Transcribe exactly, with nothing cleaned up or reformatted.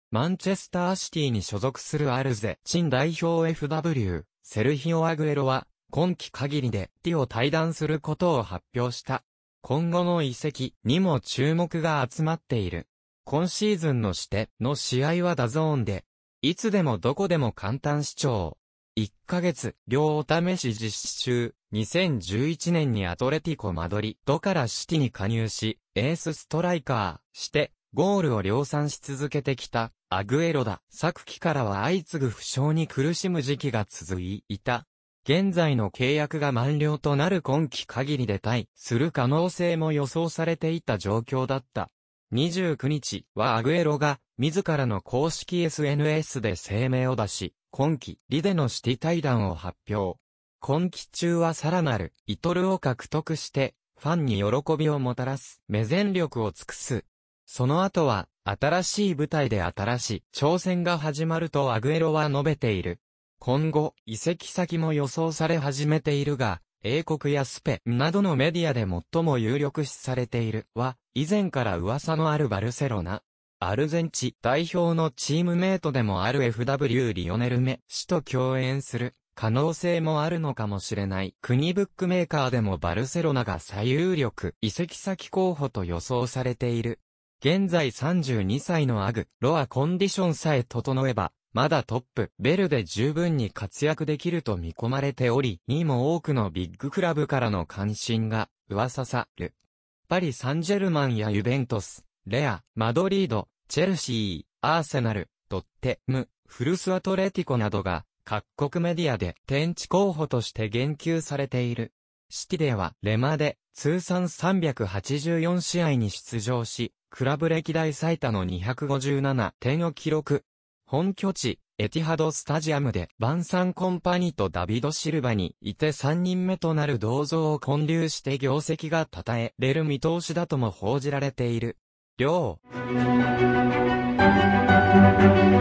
マンチェスターシティに所属するアルゼチン代表 エフダブリュー、セルヒオ・アグエロは、今季限りでティを退団することを発表した。今後の移籍にも注目が集まっている。今シーズンの指定の試合はダゾーンで、いつでもどこでも簡単視聴。いっかげつ、両お試し実施中、にせんじゅういちねんにアトレティコ・マドリッドからシティに加入し、エースストライカーして、ゴールを量産し続けてきた、アグエロだ。昨季からは相次ぐ負傷に苦しむ時期が続いた。現在の契約が満了となる今季限りで退する可能性も予想されていた状況だった。にじゅうくにちはアグエロが自らの公式 エスエヌエス で声明を出し、今季リでのシティ退団を発表。今季中はさらなるイトルを獲得して、ファンに喜びをもたらす目全力を尽くす。その後は、新しい舞台で新しい挑戦が始まるとアグエロは述べている。今後、移籍先も予想され始めているが、英国やスペなどのメディアで最も有力視されているは、以前から噂のあるバルセロナ。アルゼンチン代表のチームメイトでもある エフダブリュー リオネル・メ氏と共演する可能性もあるのかもしれない。国ブックメーカーでもバルセロナが最有力移籍先候補と予想されている。現在さんじゅうにさいのアグロはコンディションさえ整えば、まだトップベルで十分に活躍できると見込まれており、にも多くのビッグクラブからの関心が噂さる。パリ・サンジェルマンやユベントス、レア、マドリード、チェルシー、アーセナル、トッテム、フルスアトレティコなどが各国メディアで天地候補として言及されている。シティではレマで通算さんびゃくはちじゅうよんしあいに出場し、クラブ歴代最多のにひゃくごじゅうななてんを記録。本拠地、エティハドスタジアムでバンサンコンパニとダビド・シルバにいてさんにんめとなる銅像を建立して業績が称えれる見通しだとも報じられている。両